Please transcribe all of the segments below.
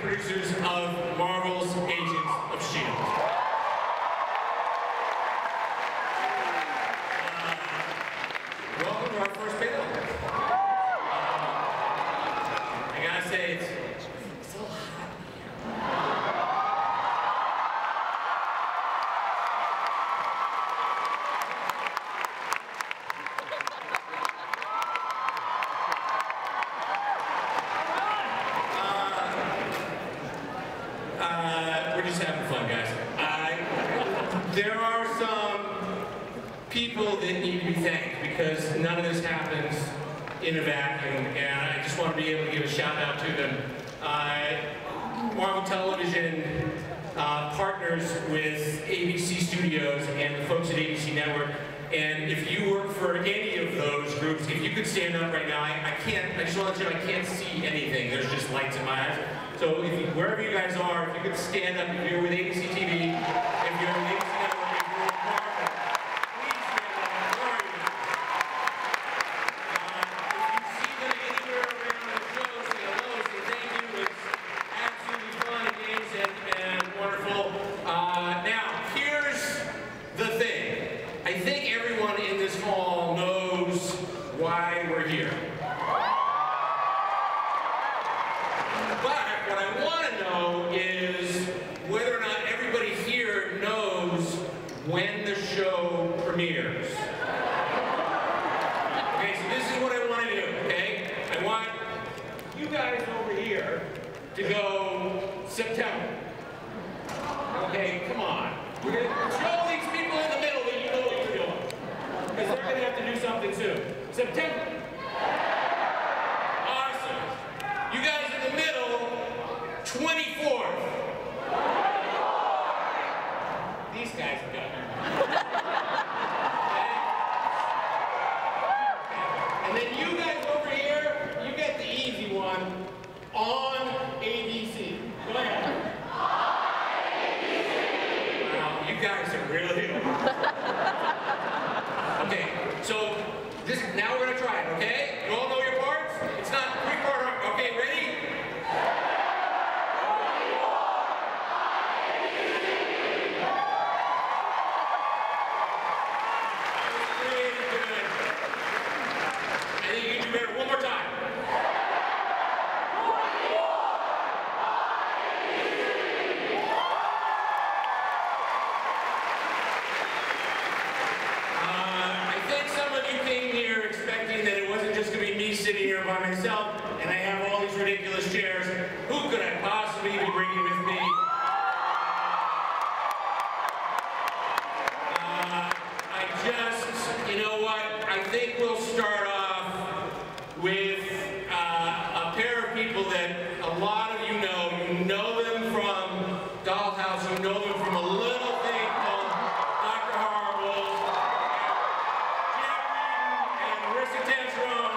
producers of Marvel's Agents of S.H.I.E.L.D. Welcome to our first panel. I gotta say, it's a little hot in here. We're just having fun, guys. There are some people that need to be thanked because none of this happens in a vacuum, and I just want to be able to give a shout out to them. Marvel Television partners with ABC Studios and the folks at ABC Network, and if you work for any of those groups, if you could stand up right now, I just want to let you know I can't see anything. There's just lights in my eyes. So wherever you guys are, if you could stand up, if you're with ABC TV, if you're with ABC Network, if you're with Marvel, please stand up. Where are you? If you see them anywhere around the show, say hello, say thank you. It's absolutely fun and games and wonderful. Now, here's the thing. I think everyone in this hall knows why we're here. But what I want to know is whether or not everybody here knows when the show premieres. Okay, so this is what I want to do, okay? I want you guys over here to go September. Okay, come on. We're going to show these people in the middle that you know what you're doing. Because they're going to have to do something soon. September. Awesome. You guys in the middle, 24th. These guys have got it. And then you guys over here, you get the easy one on ABC. Go ahead. Wow, you guys are really... Okay, so now we're gonna try it, okay? You all know your parts? It's not three-part, okay, ready? Really good. I think you can do better. One more time. Sitting here by myself, and I have all these ridiculous chairs. Who could I possibly be bringing with me? You know what? I think we'll start off with a pair of people that a lot of you know. You know them from Dollhouse. You know them from a little thing called Dr. Horrible. And Marissa Tensrone.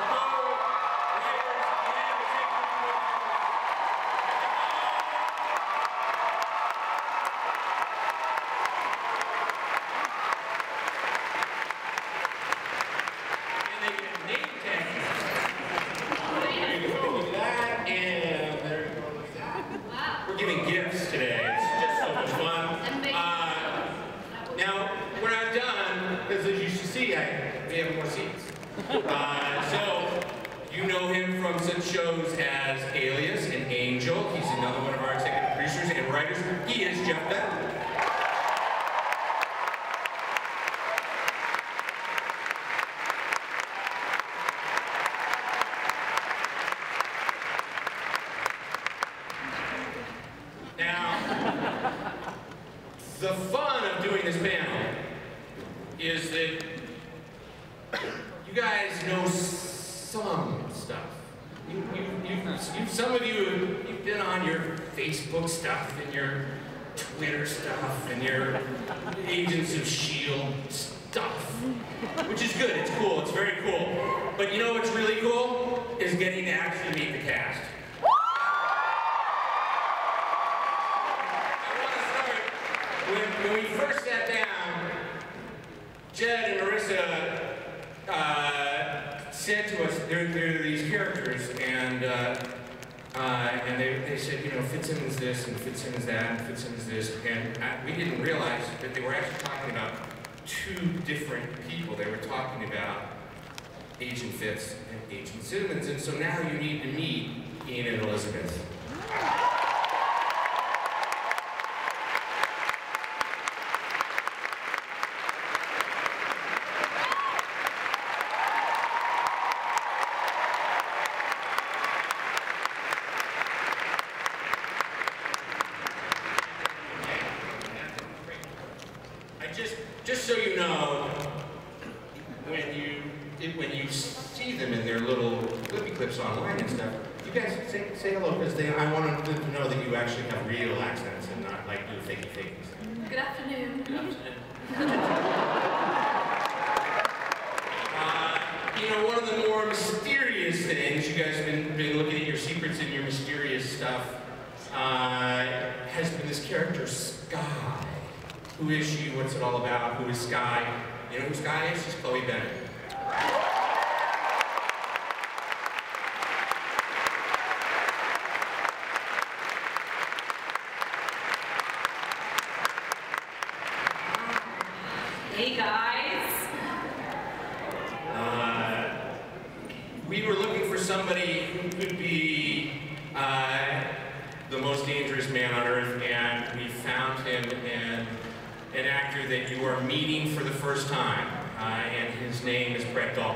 So, you know him from such shows as Alias and Angel. He's another one of our executive producers and writers. He is Jeff Bennet. Now, the fun of doing this panel is that you guys know some stuff. Some of you, you've been on your Facebook stuff and your Twitter stuff and your Agents of S.H.I.E.L.D. stuff, which is good, it's cool, it's very cool. But you know what's really cool? Is getting to actually meet the cast. I want to start when we first sat down, Jed and Marissa said to us, there are these characters, and And they said, you know, Fitz is this, and Fitz is that, and Fitz is this, and we didn't realize that they were actually talking about two different people. They were talking about Agent Fitz and Agent Simmons, and so now you need to meet Ian and Elizabeth. Just so you know, when you see them in their little clippy clips online and stuff, you guys say hello, because I want them to know that you actually have real accents and not like do fakey stuff. Good afternoon. Good afternoon. You know, one of the more mysterious things, you guys have been looking at your secrets and your mysterious stuff, has been this character, Skye. Who is she? What's it all about? Who is Skye? You know who Skye is? She's Chloe Bennet. Hey guys. We were looking for somebody who could be the most dangerous man on earth, and we found him in an actor that you are meeting for the first time, and his name is Dalton.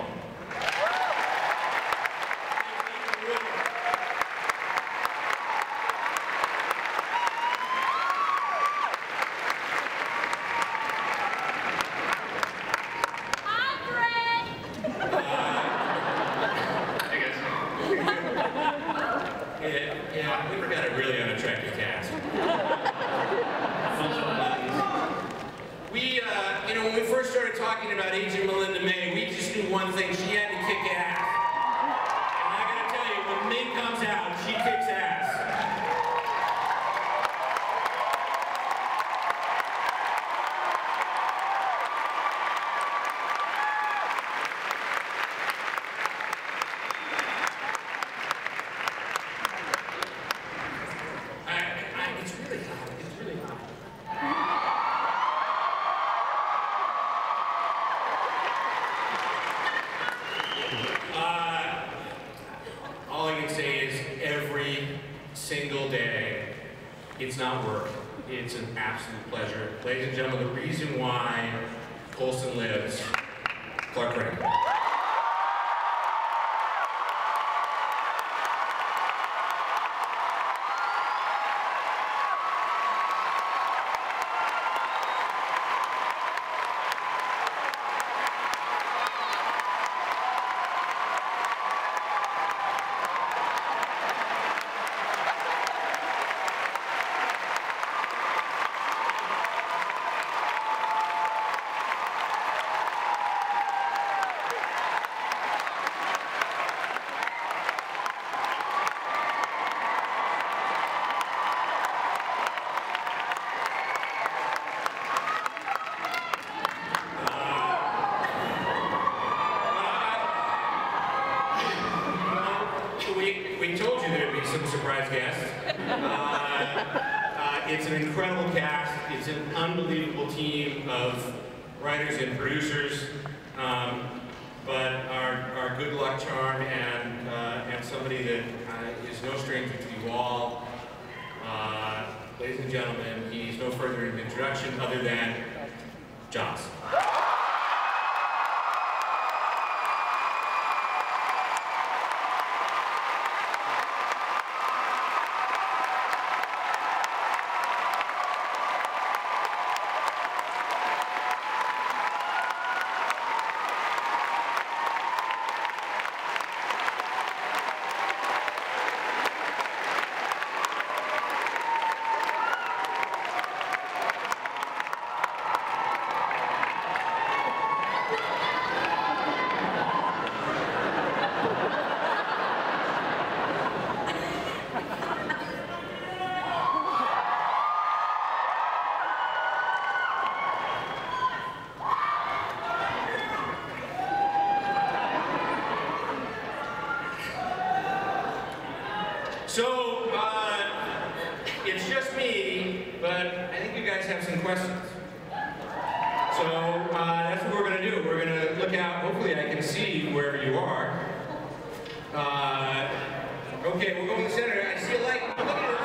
Yeah, we got a really unattractive cast. You know, when we first started talking about Agent Melinda May, we just knew one thing: she had to kick ass. And I gotta tell you, when Ming comes out, she kicks ass. It's really hot. It's really hot. All I can say is every single day, it's not work. It's an absolute pleasure. Ladies and gentlemen, the reason why Coulson lives, Clark Gregg. We told you there'd be some surprise guests. It's an incredible cast. It's an unbelievable team of writers and producers. But our good luck charm and somebody that is no stranger to you all. Ladies and gentlemen, he needs no further introduction other than Joss. So, it's just me, but I think you guys have some questions. So, that's what we're going to do. We're going to look out. Hopefully I can see wherever you are. Okay, we'll go in the center. I see a light. Look at this.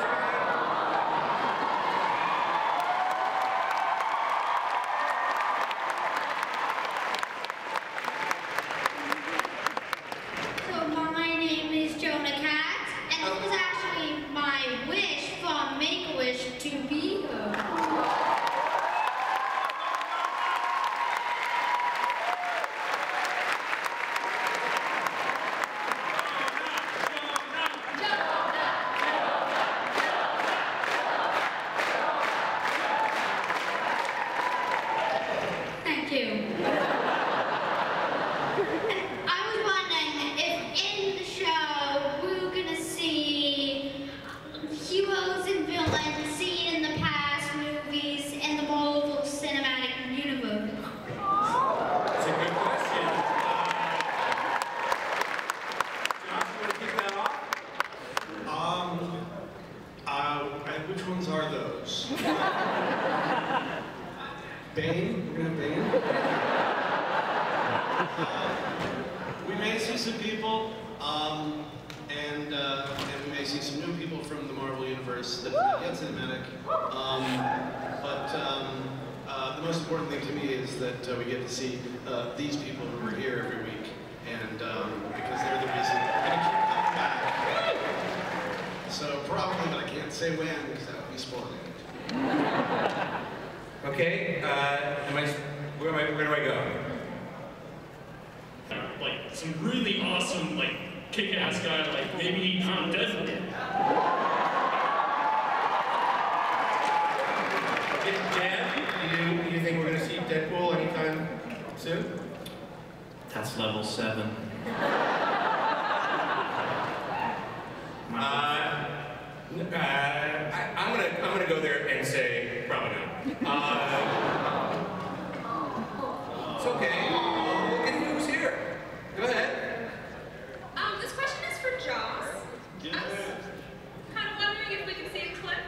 These people who are here every week, and because they're the reason I'm going to keep coming back. So probably, but I can't say when because that would be spoiling. Okay, where do I go? Like some really awesome, like kick-ass guy, like maybe Deadpool. Dad, you think we're going to see Deadpool anytime soon? That's level 7. I'm gonna go there and say probably not. It's okay. Look at who's here. Go ahead. This question is for Joss. I was kind of wondering if we could see a clip.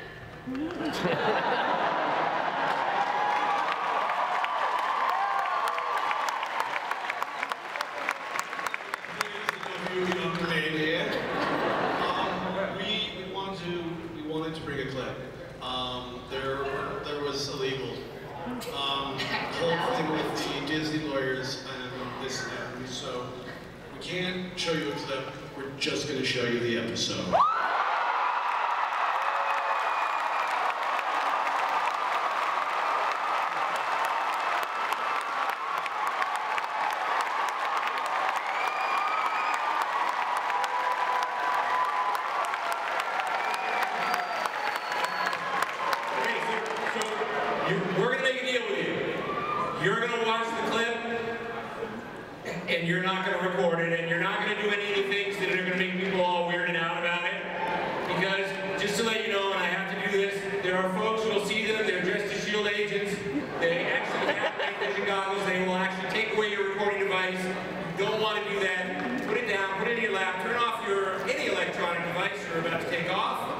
We wanted to bring a clip. There was illegal. Whole thing with the Disney lawyers and this happened, so we can't show you a clip. We're just going to show you the episode. We're going to make a deal with you. You're going to watch the clip, and you're not going to record it, and you're not going to do any of the things that are going to make people all weirded out about it. Because, just to let you know, and I have to do this, there are folks who will see them, they're dressed as SHIELD agents, they actually have night vision goggles, they will actually take away your recording device. You don't want to do that. Put it down, put it in your lap, turn off any electronic device you're about to take off.